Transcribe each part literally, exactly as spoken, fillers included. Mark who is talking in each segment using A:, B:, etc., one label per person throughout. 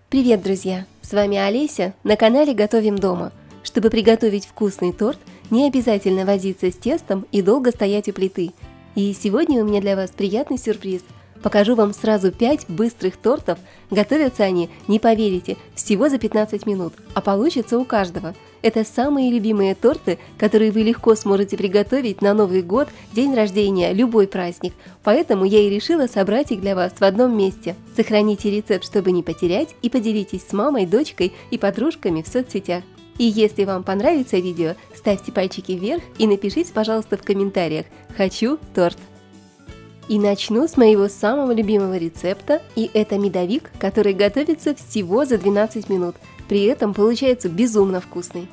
A: Привет, друзья! С вами Олеся на канале Готовим дома. Чтобы приготовить вкусный торт, не обязательно возиться с тестом и долго стоять у плиты. И сегодня у меня для вас приятный сюрприз. Покажу вам сразу пять быстрых тортов. Готовятся они, не поверите, всего за пятнадцать минут, а получится у каждого. Это самые любимые торты, которые вы легко сможете приготовить на Новый год, день рождения, любой праздник. Поэтому я и решила собрать их для вас в одном месте. Сохраните рецепт, чтобы не потерять, и поделитесь с мамой, дочкой и подружками в соцсетях. И если вам понравится видео, ставьте пальчики вверх и напишите, пожалуйста, в комментариях «Хочу торт». И начну с моего самого любимого рецепта, и это медовик, который готовится всего за двенадцать минут. При этом получается безумно вкусный.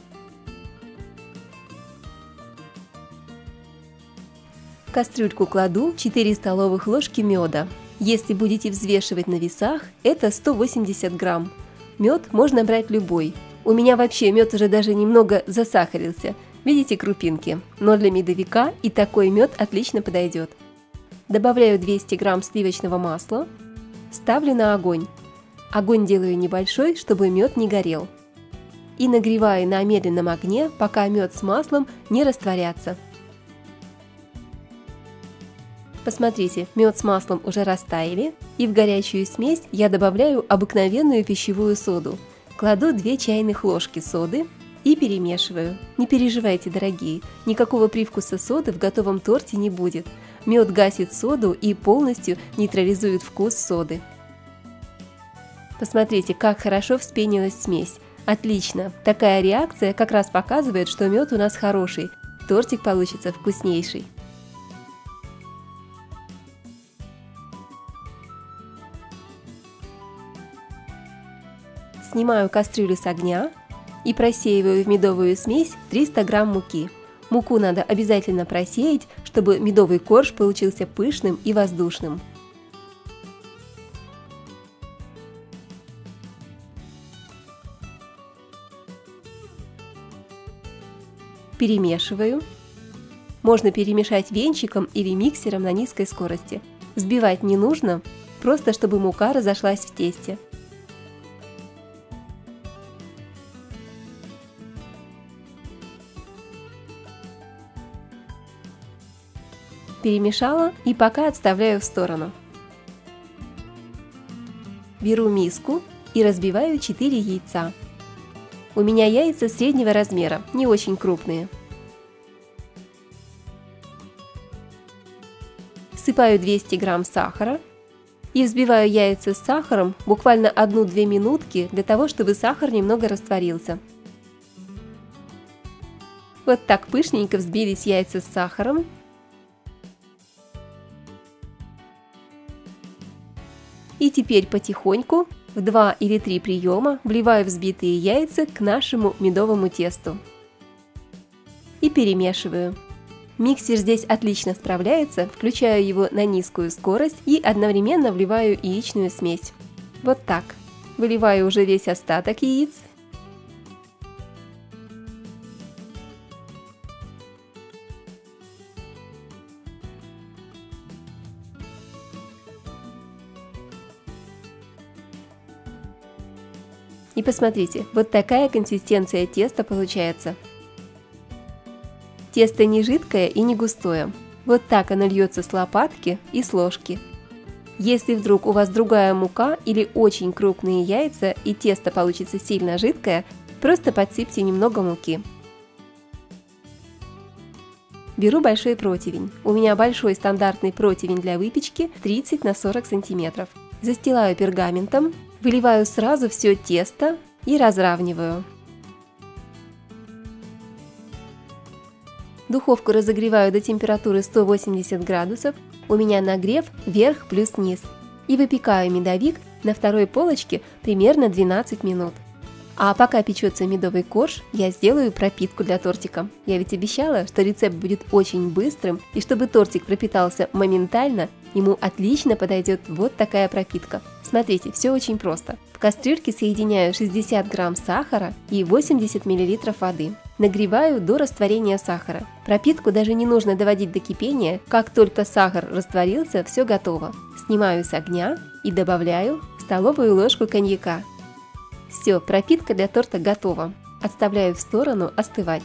A: В кастрюльку кладу четыре столовых ложки меда. Если будете взвешивать на весах, это сто восемьдесят грамм. Мед можно брать любой. У меня вообще мед уже даже немного засахарился. Видите крупинки? Но для медовика и такой мед отлично подойдет. Добавляю двести грамм сливочного масла. Ставлю на огонь. Огонь делаю небольшой, чтобы мед не горел. И нагреваю на медленном огне, пока мед с маслом не растворятся. Посмотрите, мед с маслом уже растаяли, и в горячую смесь я добавляю обыкновенную пищевую соду. Кладу две чайных ложки соды и перемешиваю. Не переживайте, дорогие, никакого привкуса соды в готовом торте не будет. Мед гасит соду и полностью нейтрализует вкус соды. Посмотрите, как хорошо вспенилась смесь. Отлично! Такая реакция как раз показывает, что мед у нас хороший. Тортик получится вкуснейший. Снимаю кастрюлю с огня и просеиваю в медовую смесь триста грамм муки. Муку надо обязательно просеять, чтобы медовый корж получился пышным и воздушным. Перемешиваю. Можно перемешать венчиком или миксером на низкой скорости. Взбивать не нужно, просто чтобы мука разошлась в тесте. Перемешала и пока отставляю в сторону. Беру миску и разбиваю четыре яйца. У меня яйца среднего размера, не очень крупные. Всыпаю двести грамм сахара и взбиваю яйца с сахаром буквально одну-две минутки для того, чтобы сахар немного растворился. Вот так пышненько взбились яйца с сахаром. И теперь потихоньку в два или три приема вливаю взбитые яйца к нашему медовому тесту. И перемешиваю. Миксер здесь отлично справляется, включаю его на низкую скорость и одновременно вливаю яичную смесь. Вот так. Выливаю уже весь остаток яиц. И посмотрите, вот такая консистенция теста получается. Тесто не жидкое и не густое. Вот так оно льется с лопатки и с ложки. Если вдруг у вас другая мука или очень крупные яйца и тесто получится сильно жидкое, просто подсыпьте немного муки. Беру большой противень. У меня большой стандартный противень для выпечки тридцать на сорок сантиметров. Застилаю пергаментом. Выливаю сразу все тесто и разравниваю. Духовку разогреваю до температуры сто восемьдесят градусов. У меня нагрев вверх плюс низ. И выпекаю медовик на второй полочке примерно двенадцать минут. А пока печется медовый корж, я сделаю пропитку для тортика. Я ведь обещала, что рецепт будет очень быстрым, и чтобы тортик пропитался моментально, ему отлично подойдет вот такая пропитка. Смотрите, все очень просто. В кастрюльке соединяю шестьдесят грамм сахара и восемьдесят миллилитров воды. Нагреваю до растворения сахара. Пропитку даже не нужно доводить до кипения, как только сахар растворился, все готово. Снимаю с огня и добавляю столовую ложку коньяка. Все, пропитка для торта готова. Отставляю в сторону остывать.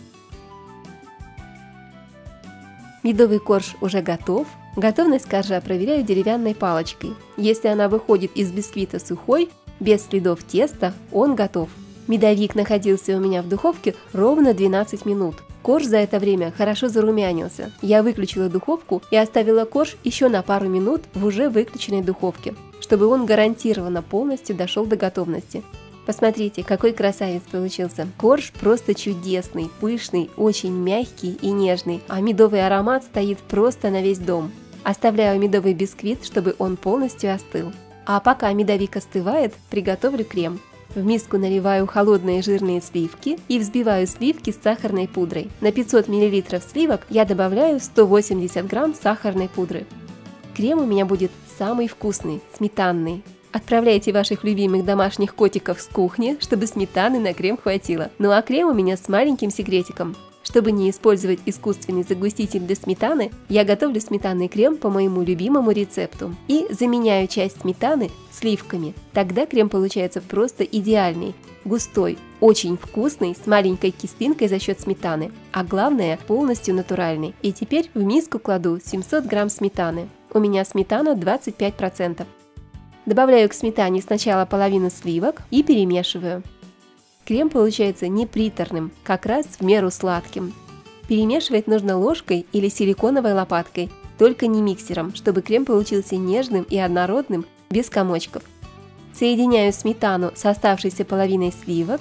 A: Медовый корж уже готов. Готовность коржа проверяю деревянной палочкой. Если она выходит из бисквита сухой, без следов теста, он готов. Медовик находился у меня в духовке ровно двенадцать минут. Корж за это время хорошо зарумянился. Я выключила духовку и оставила корж еще на пару минут в уже выключенной духовке, чтобы он гарантированно полностью дошел до готовности. Посмотрите, какой красавец получился. Корж просто чудесный, пышный, очень мягкий и нежный, а медовый аромат стоит просто на весь дом. Оставляю медовый бисквит, чтобы он полностью остыл. А пока медовик остывает, приготовлю крем. В миску наливаю холодные жирные сливки и взбиваю сливки с сахарной пудрой. На пятьсот миллилитров сливок я добавляю сто восемьдесят грамм сахарной пудры. Крем у меня будет самый вкусный, сметанный. Отправляйте ваших любимых домашних котиков с кухни, чтобы сметаны на крем хватило. Ну а крем у меня с маленьким секретиком. Чтобы не использовать искусственный загуститель для сметаны, я готовлю сметанный крем по моему любимому рецепту и заменяю часть сметаны сливками. Тогда крем получается просто идеальный, густой, очень вкусный, с маленькой кислинкой за счет сметаны, а главное, полностью натуральный. И теперь в миску кладу семьсот грамм сметаны. У меня сметана двадцать пять процентов. Добавляю к сметане сначала половину сливок и перемешиваю. Крем получается не приторным, как раз в меру сладким. Перемешивать нужно ложкой или силиконовой лопаткой, только не миксером, чтобы крем получился нежным и однородным, без комочков. Соединяю сметану с оставшейся половиной сливок.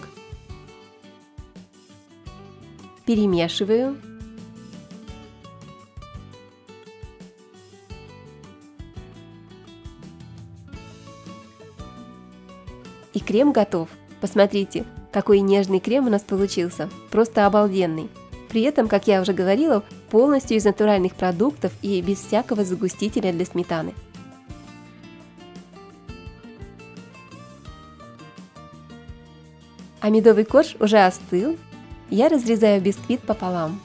A: Перемешиваю. И крем готов. Посмотрите, какой нежный крем у нас получился. Просто обалденный. При этом, как я уже говорила, полностью из натуральных продуктов и без всякого загустителя для сметаны. А медовый корж уже остыл. Я разрезаю бисквит пополам.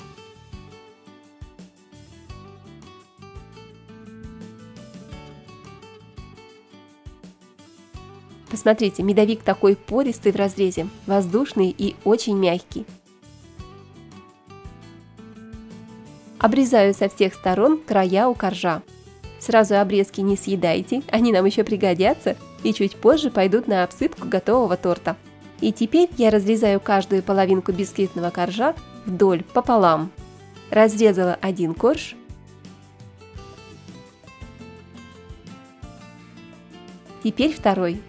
A: Посмотрите, медовик такой пористый в разрезе, воздушный и очень мягкий. Обрезаю со всех сторон края у коржа. Сразу обрезки не съедайте, они нам еще пригодятся и чуть позже пойдут на обсыпку готового торта. И теперь я разрезаю каждую половинку бисквитного коржа вдоль, пополам. Разрезала один корж. Теперь второй.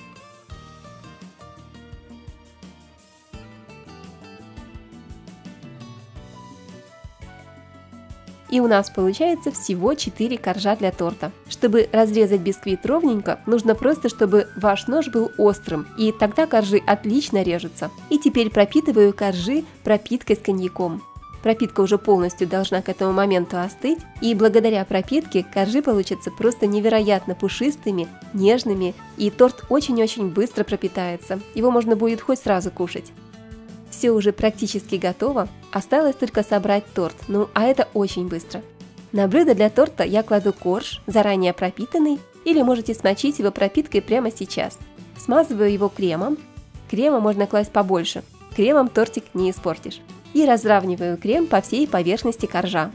A: И у нас получается всего четыре коржа для торта. Чтобы разрезать бисквит ровненько, нужно просто, чтобы ваш нож был острым, и тогда коржи отлично режутся. И теперь пропитываю коржи пропиткой с коньяком. Пропитка уже полностью должна к этому моменту остыть, и благодаря пропитке коржи получатся просто невероятно пушистыми, нежными, и торт очень-очень быстро пропитается. Его можно будет хоть сразу кушать. Все уже практически готово, осталось только собрать торт, ну а это очень быстро. На блюдо для торта я кладу корж, заранее пропитанный, или можете смочить его пропиткой прямо сейчас. Смазываю его кремом, крема можно класть побольше, кремом тортик не испортишь. И разравниваю крем по всей поверхности коржа.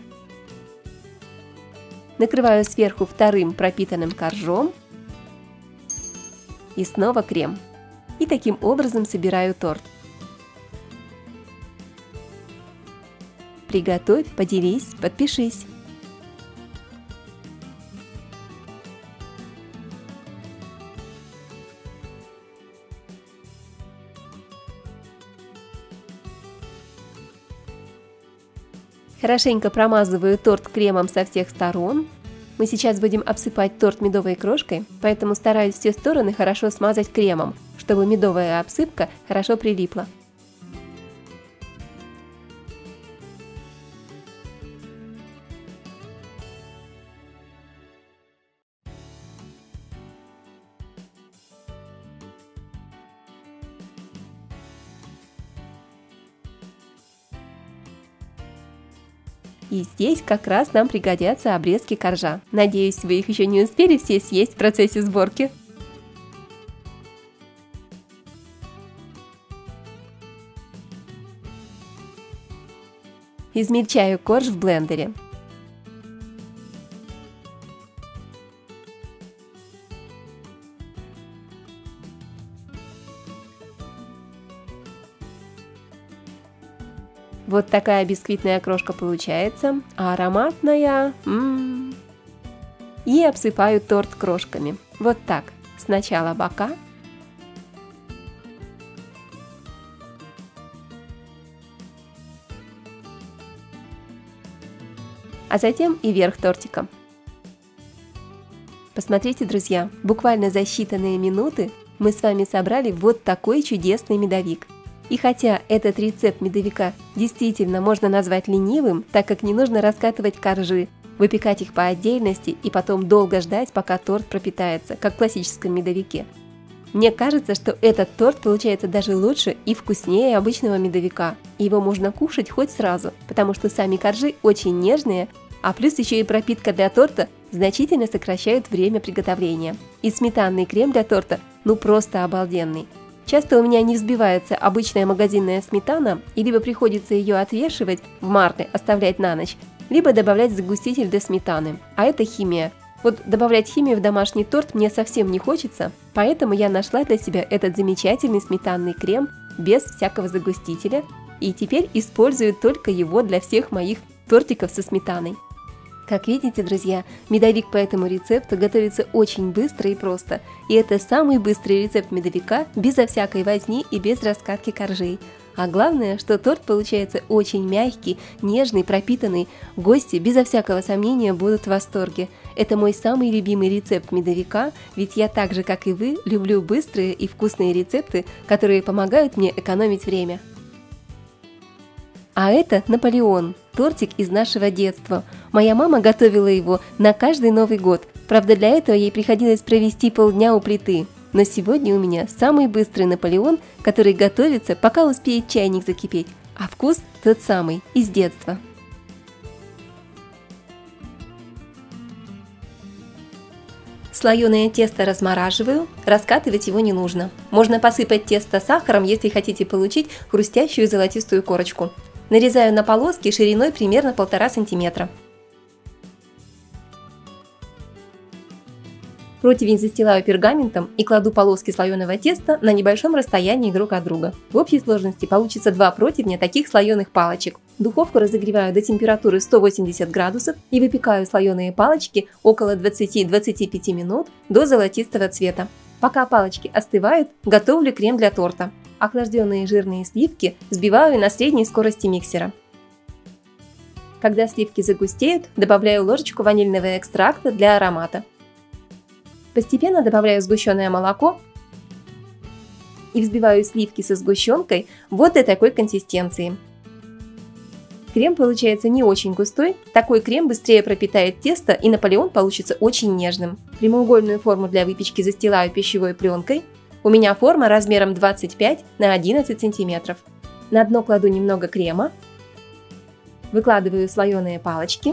A: Накрываю сверху вторым пропитанным коржом и снова крем. И таким образом собираю торт. Приготовь, поделись, подпишись. Хорошенько промазываю торт кремом со всех сторон. Мы сейчас будем обсыпать торт медовой крошкой, поэтому стараюсь все стороны хорошо смазать кремом, чтобы медовая обсыпка хорошо прилипла. И здесь как раз нам пригодятся обрезки коржа. Надеюсь, вы их еще не успели все съесть в процессе сборки. Измельчаю корж в блендере. Вот такая бисквитная крошка получается, а ароматная. М-м-м. И обсыпаю торт крошками. Вот так. Сначала бока. А затем и верх тортика. Посмотрите, друзья, буквально за считанные минуты мы с вами собрали вот такой чудесный медовик. И хотя этот рецепт медовика действительно можно назвать ленивым, так как не нужно раскатывать коржи, выпекать их по отдельности и потом долго ждать, пока торт пропитается, как в классическом медовике. Мне кажется, что этот торт получается даже лучше и вкуснее обычного медовика. Его можно кушать хоть сразу, потому что сами коржи очень нежные, а плюс еще и пропитка для торта значительно сокращает время приготовления. И сметанный крем для торта ну просто обалденный. Часто у меня не взбивается обычная магазинная сметана, и либо приходится ее отвешивать в марле, оставлять на ночь, либо добавлять загуститель для сметаны. А это химия. Вот добавлять химию в домашний торт мне совсем не хочется, поэтому я нашла для себя этот замечательный сметанный крем без всякого загустителя, и теперь использую только его для всех моих тортиков со сметаной. Как видите, друзья, медовик по этому рецепту готовится очень быстро и просто. И это самый быстрый рецепт медовика, безо всякой возни и без раскатки коржей. А главное, что торт получается очень мягкий, нежный, пропитанный. Гости, безо всякого сомнения, будут в восторге. Это мой самый любимый рецепт медовика, ведь я так же, как и вы, люблю быстрые и вкусные рецепты, которые помогают мне экономить время. А это Наполеон, тортик из нашего детства. Моя мама готовила его на каждый Новый год. Правда, для этого ей приходилось провести полдня у плиты. Но сегодня у меня самый быстрый Наполеон, который готовится, пока успеет чайник закипеть. А вкус тот самый, из детства. Слоеное тесто размораживаю, раскатывать его не нужно. Можно посыпать тесто сахаром, если хотите получить хрустящую золотистую корочку. Нарезаю на полоски шириной примерно полтора сантиметра. Противень застилаю пергаментом и кладу полоски слоеного теста на небольшом расстоянии друг от друга. В общей сложности получится два противня таких слоеных палочек. Духовку разогреваю до температуры сто восемьдесят градусов и выпекаю слоеные палочки около двадцати-двадцати пяти минут до золотистого цвета. Пока палочки остывают, готовлю крем для торта. Охлажденные жирные сливки взбиваю на средней скорости миксера. Когда сливки загустеют, добавляю ложечку ванильного экстракта для аромата. Постепенно добавляю сгущенное молоко и взбиваю сливки со сгущенкой вот до такой консистенции. Крем получается не очень густой, такой крем быстрее пропитает тесто, и Наполеон получится очень нежным. Прямоугольную форму для выпечки застилаю пищевой пленкой. У меня форма размером двадцать пять на одиннадцать сантиметров. На дно кладу немного крема. Выкладываю слоеные палочки.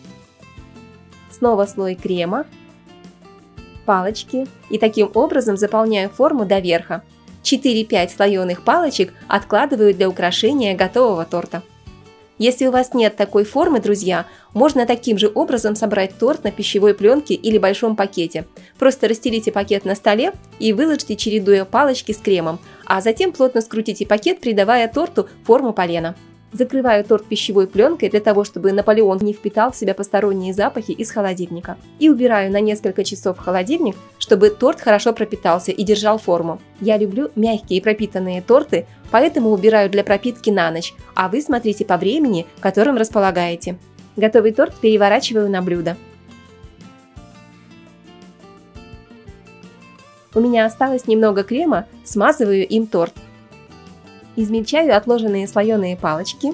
A: Снова слой крема. Палочки. И таким образом заполняю форму до верха. четыре-пять слоеных палочек откладываю для украшения готового торта. Если у вас нет такой формы, друзья, можно таким же образом собрать торт на пищевой пленке или большом пакете. Просто расстелите пакет на столе и выложите, чередуя палочки с кремом, а затем плотно скрутите пакет, придавая торту форму полена. Закрываю торт пищевой пленкой для того, чтобы Наполеон не впитал в себя посторонние запахи из холодильника. И убираю на несколько часов в холодильник, чтобы торт хорошо пропитался и держал форму. Я люблю мягкие пропитанные торты, поэтому убираю для пропитки на ночь, а вы смотрите по времени, которым располагаете. Готовый торт переворачиваю на блюдо. У меня осталось немного крема, смазываю им торт. Измельчаю отложенные слоеные палочки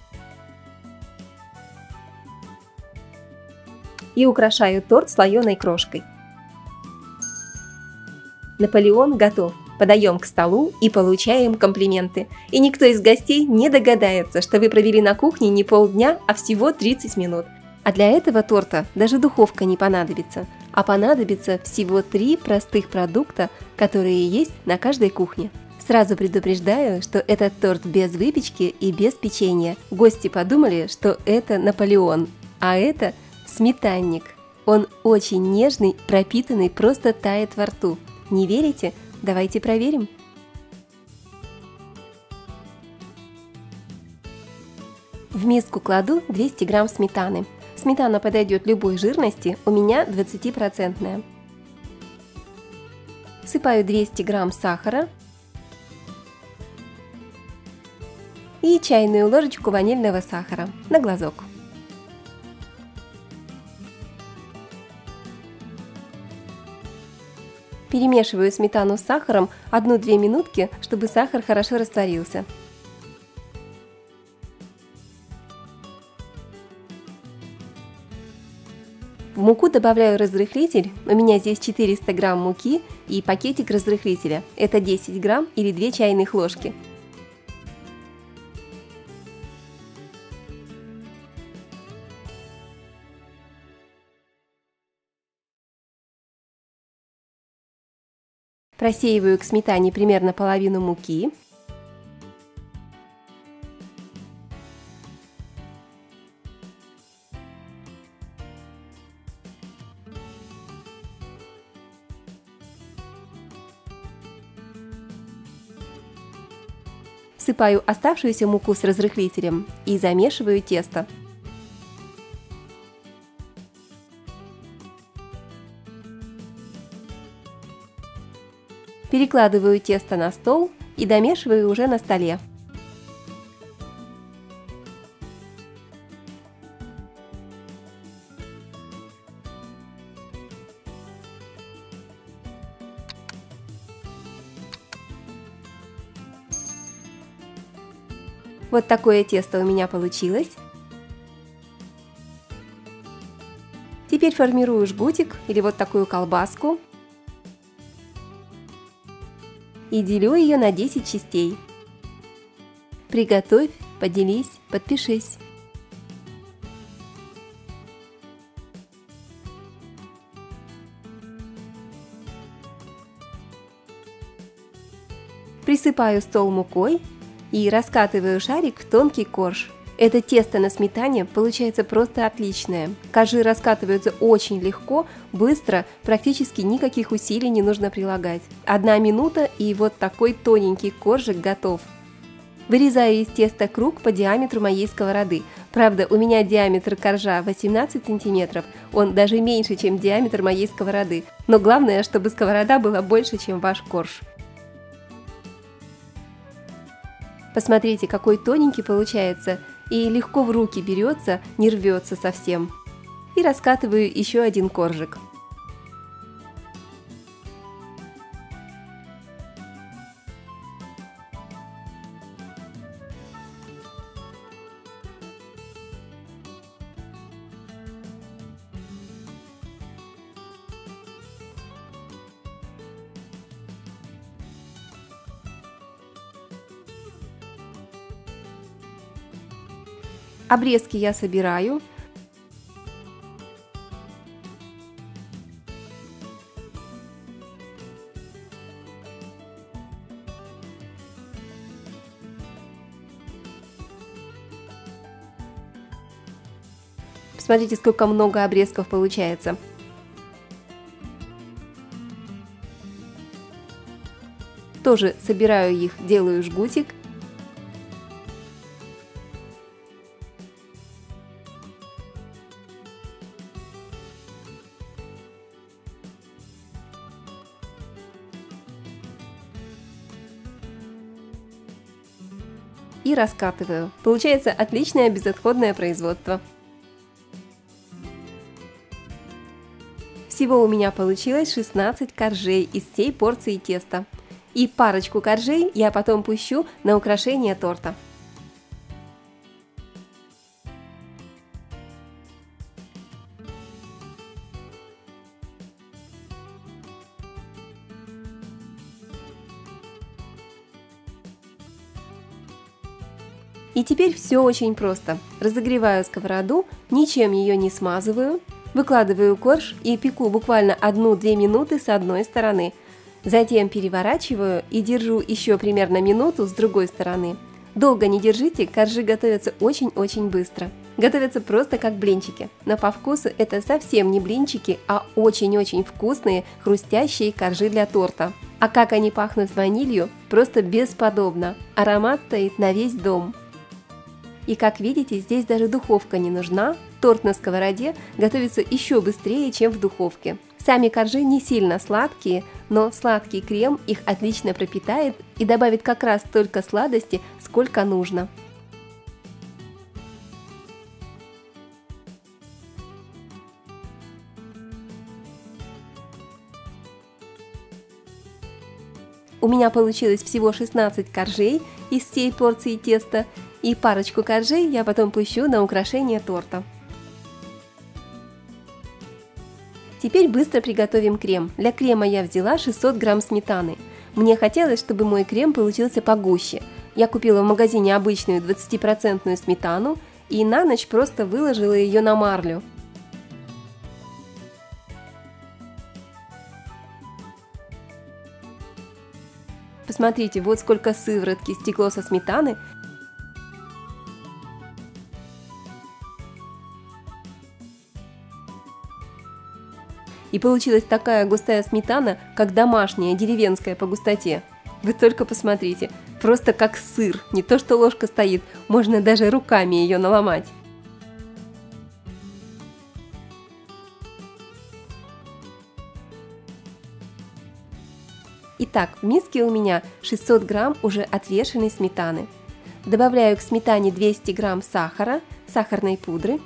A: и украшаю торт слоеной крошкой. Наполеон готов. Подаем к столу и получаем комплименты. И никто из гостей не догадается, что вы провели на кухне не полдня, а всего тридцать минут. А для этого торта даже духовка не понадобится, а понадобится всего три простых продукта, которые есть на каждой кухне. Сразу предупреждаю, что этот торт без выпечки и без печенья. Гости подумали, что это Наполеон, а это сметанник. Он очень нежный, пропитанный, просто тает во рту. Не верите? Давайте проверим. В миску кладу двести грамм сметаны. Сметана подойдет любой жирности, у меня двадцатипроцентная. Всыпаю двести грамм сахара и чайную ложечку ванильного сахара на глазок. Перемешиваю сметану с сахаром одну-две минутки, чтобы сахар хорошо растворился. В муку добавляю разрыхлитель, у меня здесь четыреста грамм муки и пакетик разрыхлителя, это десять грамм или две чайных ложки. Просеиваю к сметане примерно половину муки. Всыпаю оставшуюся муку с разрыхлителем и замешиваю тесто. Перекладываю тесто на стол и домешиваю уже на столе. Вот такое тесто у меня получилось. Теперь формирую жгутик или вот такую колбаску и делю ее на десять частей. Приготовь, поделись, подпишись. Присыпаю стол мукой и раскатываю шарик в тонкий корж. Это тесто на сметане получается просто отличное. Коржи раскатываются очень легко, быстро, практически никаких усилий не нужно прилагать. Одна минута и вот такой тоненький коржик готов. Вырезаю из теста круг по диаметру моей сковороды. Правда, у меня диаметр коржа восемнадцать сантиметров, он даже меньше, чем диаметр моей сковороды. Но главное, чтобы сковорода была больше, чем ваш корж. Посмотрите, какой тоненький получается, и легко в руки берется, не рвется совсем. И раскатываю еще один коржик. Обрезки я собираю. Посмотрите, сколько много обрезков получается. Тоже собираю их, делаю жгутик. И раскатываю. Получается отличное безотходное производство. Всего у меня получилось шестнадцать коржей из всей порции теста. И парочку коржей я потом пущу на украшение торта. И теперь все очень просто. Разогреваю сковороду, ничем ее не смазываю, выкладываю корж и пеку буквально одну-две минуты с одной стороны. Затем переворачиваю и держу еще примерно минуту с другой стороны. Долго не держите, коржи готовятся очень-очень быстро. Готовятся просто как блинчики, но по вкусу это совсем не блинчики, а очень-очень вкусные хрустящие коржи для торта. А как они пахнут ванилью, просто бесподобно. Аромат стоит на весь дом. И как видите, здесь даже духовка не нужна. Торт на сковороде готовится еще быстрее, чем в духовке. Сами коржи не сильно сладкие, но сладкий крем их отлично пропитает и добавит как раз столько сладости, сколько нужно. У меня получилось всего шестнадцать коржей из всей порции теста, и парочку коржей я потом пущу на украшение торта. Теперь быстро приготовим крем. Для крема я взяла шестьсот грамм сметаны. Мне хотелось, чтобы мой крем получился погуще. Я купила в магазине обычную двадцатипроцентную сметану и на ночь просто выложила ее на марлю. Посмотрите, вот сколько сыворотки стекло со сметаны. И получилась такая густая сметана, как домашняя, деревенская по густоте. Вы только посмотрите, просто как сыр, не то что ложка стоит, можно даже руками ее наломать. Итак, в миске у меня шестьсот грамм уже отвешенной сметаны. Добавляю к сметане двести грамм сахара, сахарной пудры.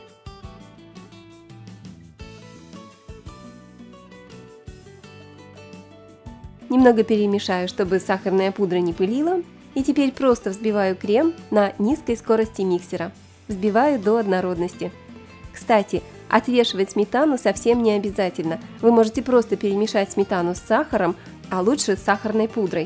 A: Немного перемешаю, чтобы сахарная пудра не пылила. И теперь просто взбиваю крем на низкой скорости миксера. Взбиваю до однородности. Кстати, отвешивать сметану совсем не обязательно. Вы можете просто перемешать сметану с сахаром, а лучше с сахарной пудрой.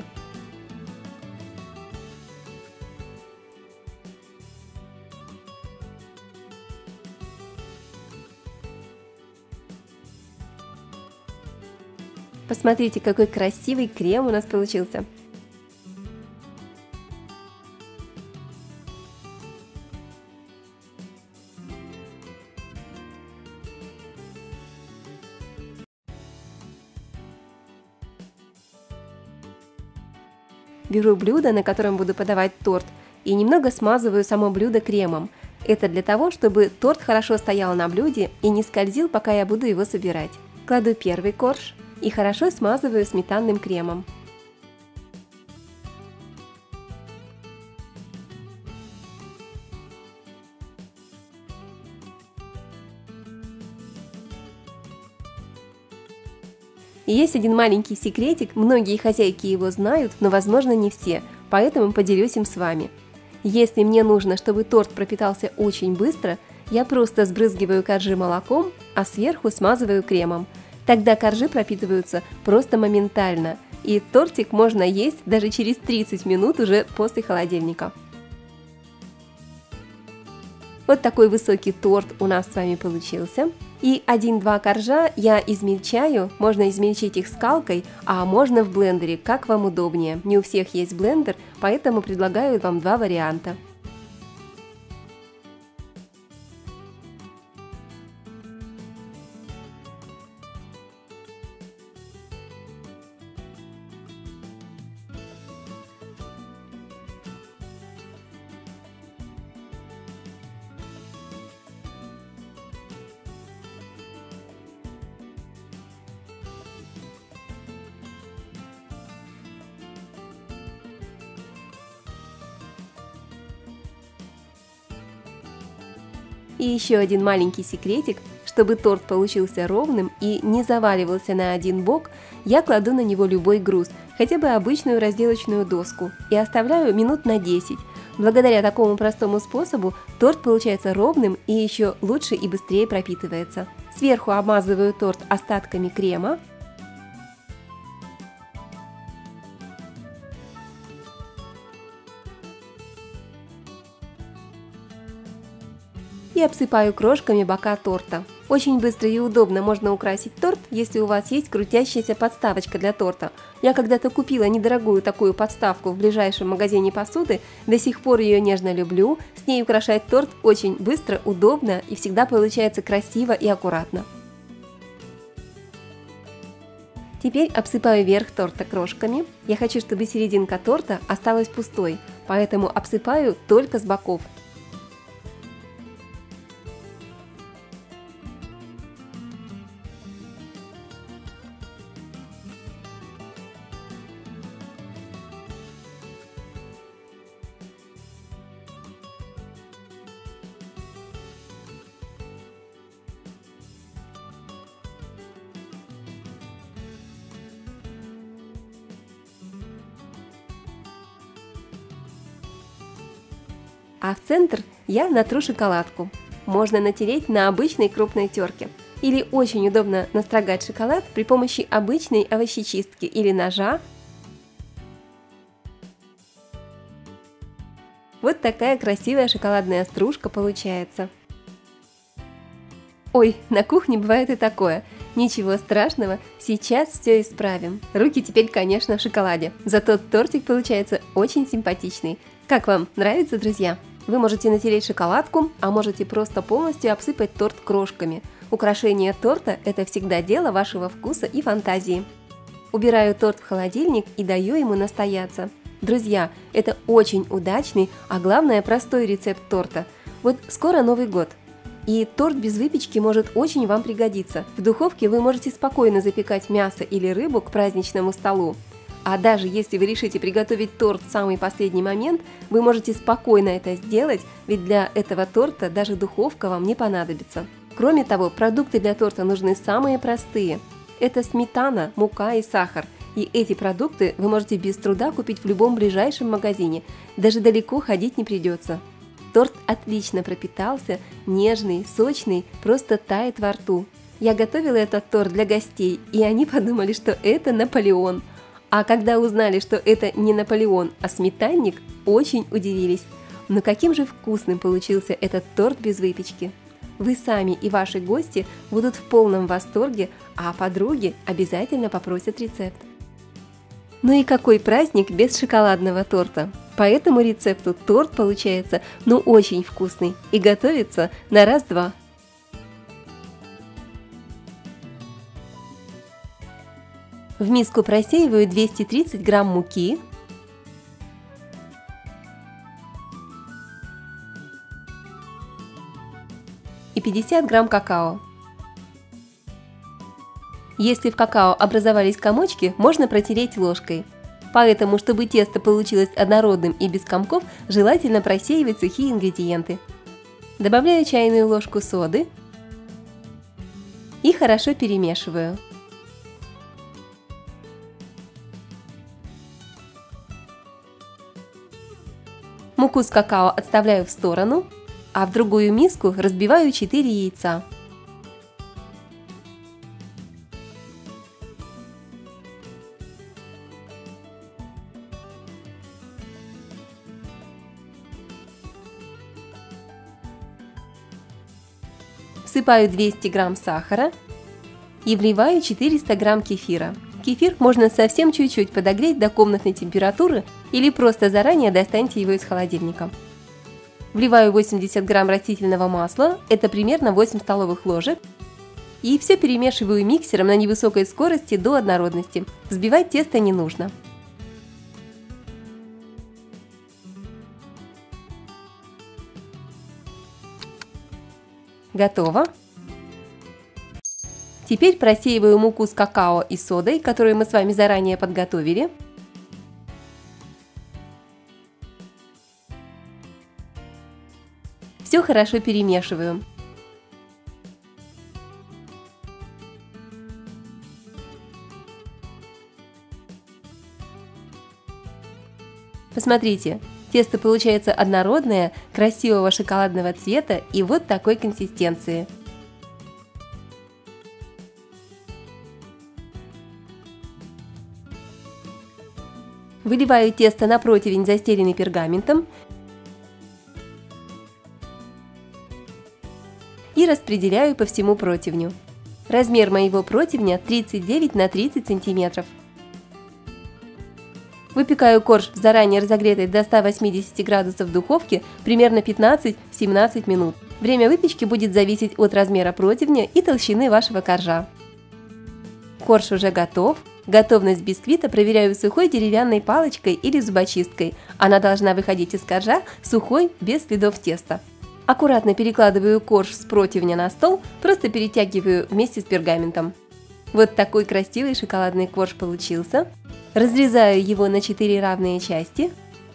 A: Посмотрите, какой красивый крем у нас получился. Беру блюдо, на котором буду подавать торт, и немного смазываю само блюдо кремом. Это для того, чтобы торт хорошо стоял на блюде и не скользил, пока я буду его собирать. Кладу первый корж и хорошо смазываю сметанным кремом. И есть один маленький секретик, многие хозяйки его знают, но возможно не все, поэтому поделюсь им с вами. Если мне нужно, чтобы торт пропитался очень быстро, я просто сбрызгиваю коржи молоком, а сверху смазываю кремом. Тогда коржи пропитываются просто моментально, и тортик можно есть даже через тридцать минут уже после холодильника. Вот такой высокий торт у нас с вами получился. И один-два коржа я измельчаю, можно измельчить их скалкой, а можно в блендере, как вам удобнее. Не у всех есть блендер, поэтому предлагаю вам два варианта. И еще один маленький секретик, чтобы торт получился ровным и не заваливался на один бок, я кладу на него любой груз, хотя бы обычную разделочную доску, и оставляю минут на десять. Благодаря такому простому способу торт получается ровным и еще лучше и быстрее пропитывается. Сверху обмазываю торт остатками крема. И обсыпаю крошками бока торта. Очень быстро и удобно можно украсить торт, если у вас есть крутящаяся подставочка для торта. Я когда-то купила недорогую такую подставку в ближайшем магазине посуды, до сих пор ее нежно люблю. С ней украшать торт очень быстро, удобно и всегда получается красиво и аккуратно. Теперь обсыпаю верх торта крошками. Я хочу, чтобы серединка торта осталась пустой, поэтому обсыпаю только с боков. А в центр я натру шоколадку. Можно натереть на обычной крупной терке. Или очень удобно настрогать шоколад при помощи обычной овощечистки или ножа. Вот такая красивая шоколадная стружка получается. Ой, на кухне бывает и такое. Ничего страшного, сейчас все исправим. Руки теперь, конечно, в шоколаде. Зато тортик получается очень симпатичный. Как вам, нравится, друзья? Вы можете натереть шоколадку, а можете просто полностью обсыпать торт крошками. Украшение торта – это всегда дело вашего вкуса и фантазии. Убираю торт в холодильник и даю ему настояться. Друзья, это очень удачный, а главное простой рецепт торта. Вот скоро Новый год. И торт без выпечки может очень вам пригодиться. В духовке вы можете спокойно запекать мясо или рыбу к праздничному столу. А даже если вы решите приготовить торт в самый последний момент, вы можете спокойно это сделать, ведь для этого торта даже духовка вам не понадобится. Кроме того, продукты для торта нужны самые простые. Это сметана, мука и сахар. И эти продукты вы можете без труда купить в любом ближайшем магазине. Даже далеко ходить не придется. Торт отлично пропитался, нежный, сочный, просто тает во рту. Я готовила этот торт для гостей, и они подумали, что это Наполеон. А когда узнали, что это не Наполеон, а сметанник, очень удивились. Но каким же вкусным получился этот торт без выпечки. Вы сами и ваши гости будут в полном восторге, а подруги обязательно попросят рецепт. Ну и какой праздник без шоколадного торта? По этому рецепту торт получается ну очень вкусный и готовится на раз-два. В миску просеиваю двести тридцать грамм муки, и пятьдесят грамм какао. Если в какао образовались комочки, можно протереть ложкой. Поэтому, чтобы тесто получилось однородным и без комков, желательно просеивать сухие ингредиенты. Добавляю чайную ложку соды и хорошо перемешиваю. Муку с какао отставляю в сторону, а в другую миску разбиваю четыре яйца. Всыпаю двести грамм сахара и вливаю четыреста грамм кефира. Кефир можно совсем чуть-чуть подогреть до комнатной температуры или просто заранее достаньте его из холодильника. Вливаю восемьдесят грамм растительного масла, это примерно восемь столовых ложек. И все перемешиваю миксером на невысокой скорости до однородности. Взбивать тесто не нужно. Готово. Теперь просеиваю муку с какао и содой, которую мы с вами заранее подготовили. Все хорошо перемешиваю. Посмотрите, тесто получается однородное, красивого шоколадного цвета и вот такой консистенции. Выливаю тесто на противень, застеленный пергаментом, и распределяю по всему противню. Размер моего противня тридцать девять на тридцать сантиметров. Выпекаю корж в заранее разогретой до ста восьмидесяти градусов духовке примерно пятнадцать-семнадцать минут. Время выпечки будет зависеть от размера противня и толщины вашего коржа. Корж уже готов. Готовность бисквита проверяю сухой деревянной палочкой или зубочисткой. Она должна выходить из коржа сухой, без следов теста. Аккуратно перекладываю корж с противня на стол, просто перетягиваю вместе с пергаментом. Вот такой красивый шоколадный корж получился. Разрезаю его на четыре равные части.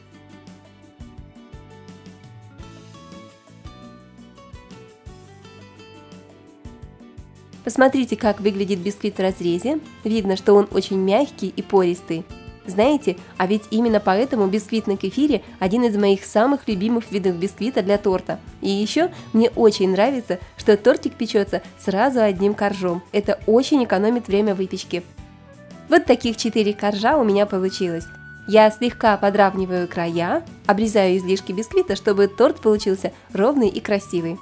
A: Посмотрите, как выглядит бисквит в разрезе. Видно, что он очень мягкий и пористый. Знаете, а ведь именно поэтому бисквит на кефире один из моих самых любимых видов бисквита для торта. И еще мне очень нравится, что тортик печется сразу одним коржом. Это очень экономит время выпечки. Вот таких четыре коржа у меня получилось. Я слегка подравниваю края, обрезаю излишки бисквита, чтобы торт получился ровный и красивый.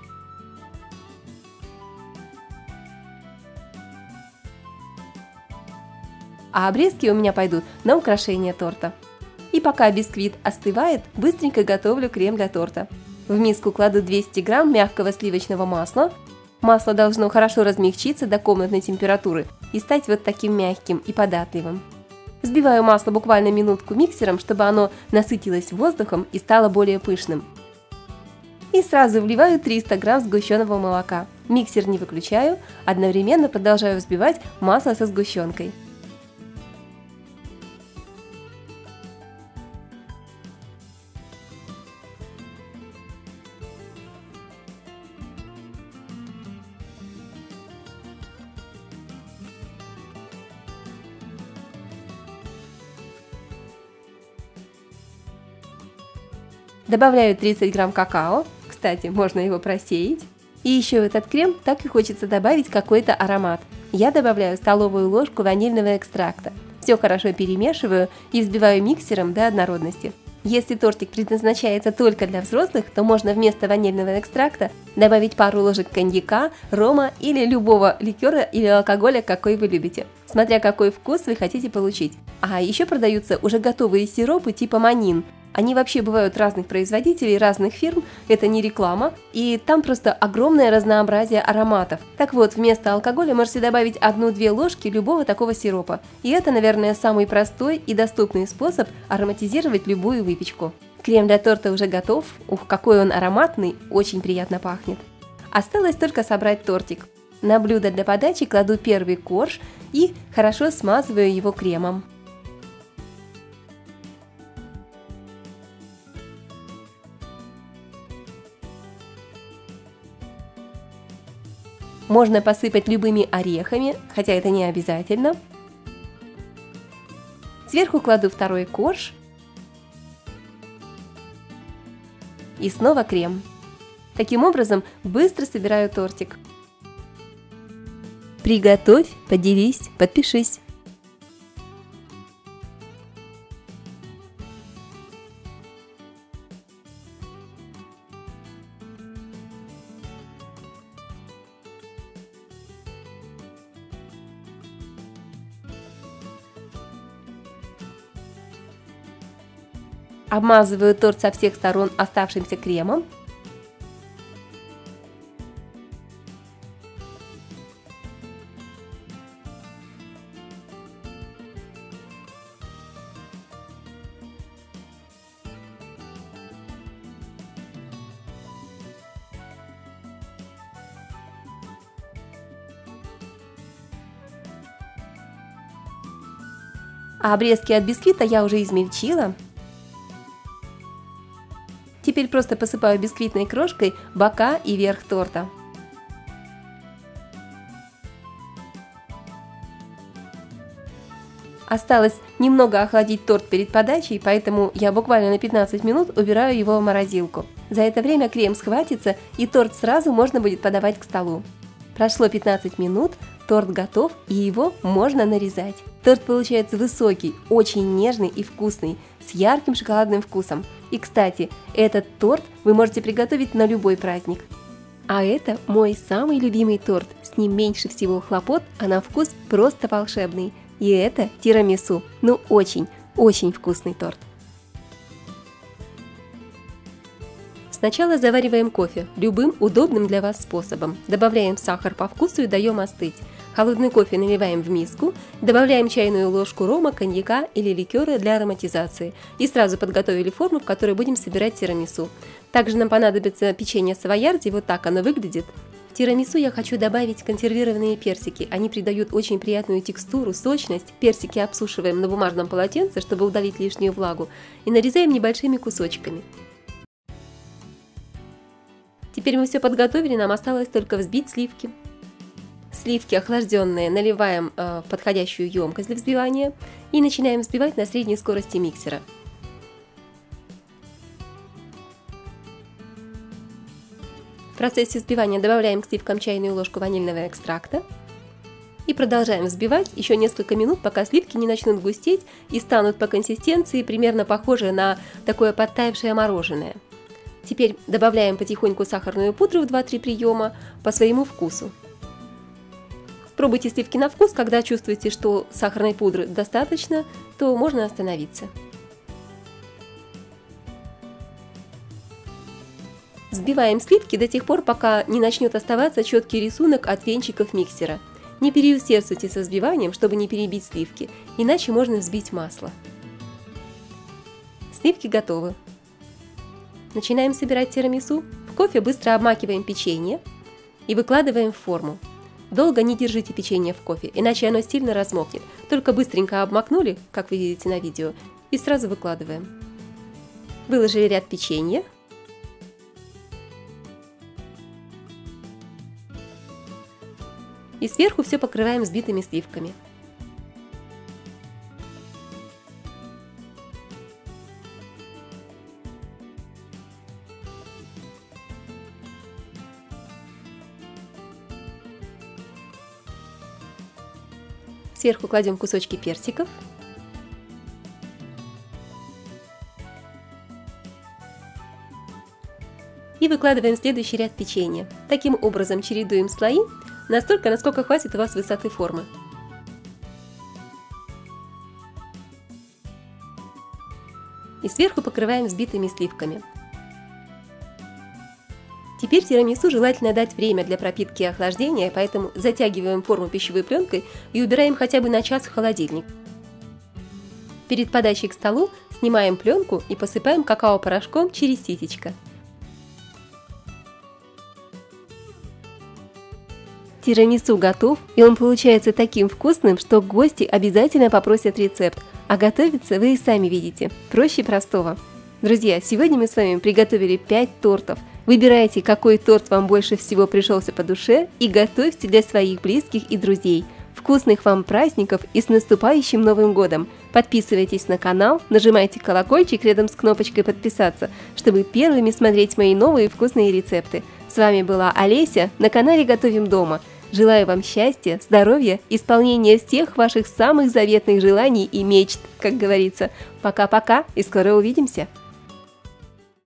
A: А обрезки у меня пойдут на украшение торта. И пока бисквит остывает, быстренько готовлю крем для торта. В миску кладу двести грамм мягкого сливочного масла. Масло должно хорошо размягчиться до комнатной температуры и стать вот таким мягким и податливым. Взбиваю масло буквально минутку миксером, чтобы оно насытилось воздухом и стало более пышным. И сразу вливаю триста грамм сгущенного молока. Миксер не выключаю, одновременно продолжаю взбивать масло со сгущенкой. Добавляю тридцать грамм какао, кстати, можно его просеять. И еще в этот крем так и хочется добавить какой-то аромат. Я добавляю столовую ложку ванильного экстракта. Все хорошо перемешиваю и взбиваю миксером до однородности. Если тортик предназначается только для взрослых, то можно вместо ванильного экстракта добавить пару ложек коньяка, рома или любого ликера или алкоголя, какой вы любите, смотря какой вкус вы хотите получить. А еще продаются уже готовые сиропы типа манин. Они вообще бывают разных производителей, разных фирм, это не реклама, и там просто огромное разнообразие ароматов. Так вот, вместо алкоголя можете добавить одну-две ложки любого такого сиропа. И это, наверное, самый простой и доступный способ ароматизировать любую выпечку. Крем для торта уже готов, ух, какой он ароматный, очень приятно пахнет. Осталось только собрать тортик. На блюдо для подачи кладу первый корж и хорошо смазываю его кремом. Можно посыпать любыми орехами, хотя это не обязательно. Сверху кладу второй корж. И снова крем. Таким образом, быстро собираю тортик. Приготовь, поделись, подпишись. Обмазываю торт со всех сторон оставшимся кремом. А обрезки от бисквита я уже измельчила. Теперь просто посыпаю бисквитной крошкой бока и верх торта. Осталось немного охладить торт перед подачей, поэтому я буквально на пятнадцать минут убираю его в морозилку. За это время крем схватится, и торт сразу можно будет подавать к столу. Прошло пятнадцать минут, торт готов, и его можно нарезать. Торт получается высокий, очень нежный и вкусный, с ярким шоколадным вкусом. И, кстати, этот торт вы можете приготовить на любой праздник. А это мой самый любимый торт. С ним меньше всего хлопот, а на вкус просто волшебный. И это тирамису. Ну очень, очень вкусный торт. Сначала завариваем кофе любым удобным для вас способом. Добавляем сахар по вкусу и даем остыть. Холодный кофе наливаем в миску, добавляем чайную ложку рома, коньяка или ликера для ароматизации. И сразу подготовили форму, в которой будем собирать тирамису. Также нам понадобится печенье савоярди, вот так оно выглядит. В тирамису я хочу добавить консервированные персики. Они придают очень приятную текстуру, сочность. Персики обсушиваем на бумажном полотенце, чтобы удалить лишнюю влагу, и нарезаем небольшими кусочками. Теперь мы все подготовили, нам осталось только взбить сливки. Сливки охлажденные наливаем в подходящую емкость для взбивания и начинаем взбивать на средней скорости миксера. В процессе взбивания добавляем к сливкам чайную ложку ванильного экстракта и продолжаем взбивать еще несколько минут, пока сливки не начнут густеть и станут по консистенции примерно похожие на такое подтаявшее мороженое. Теперь добавляем потихоньку сахарную пудру в два-три приема по своему вкусу. Пробуйте сливки на вкус, когда чувствуете, что сахарной пудры достаточно, то можно остановиться. Взбиваем сливки до тех пор, пока не начнет оставаться четкий рисунок от венчиков миксера. Не переусердствуйте со взбиванием, чтобы не перебить сливки, иначе можно взбить масло. Сливки готовы. Начинаем собирать тирамису. В кофе быстро обмакиваем печенье и выкладываем в форму. Долго не держите печенье в кофе, иначе оно сильно размокнет. Только быстренько обмакнули, как вы видите на видео, и сразу выкладываем. Выложили ряд печенья. И сверху все покрываем взбитыми сливками. Сверху кладем кусочки персиков. И выкладываем следующий ряд печенья. Таким образом чередуем слои настолько, насколько хватит у вас высоты формы. И сверху покрываем взбитыми сливками. Теперь тирамису желательно дать время для пропитки и охлаждения, поэтому затягиваем форму пищевой пленкой и убираем хотя бы на час в холодильник. Перед подачей к столу снимаем пленку и посыпаем какао-порошком через ситечко. Тирамису готов, и он получается таким вкусным, что гости обязательно попросят рецепт, а готовится вы и сами видите, проще простого. Друзья, сегодня мы с вами приготовили пять тортов. Выбирайте, какой торт вам больше всего пришелся по душе, и готовьте для своих близких и друзей. Вкусных вам праздников и с наступающим Новым годом! Подписывайтесь на канал, нажимайте колокольчик рядом с кнопочкой подписаться, чтобы первыми смотреть мои новые вкусные рецепты. С вами была Олеся на канале Готовим дома. Желаю вам счастья, здоровья, исполнения всех ваших самых заветных желаний и мечт, как говорится. Пока-пока и скоро увидимся!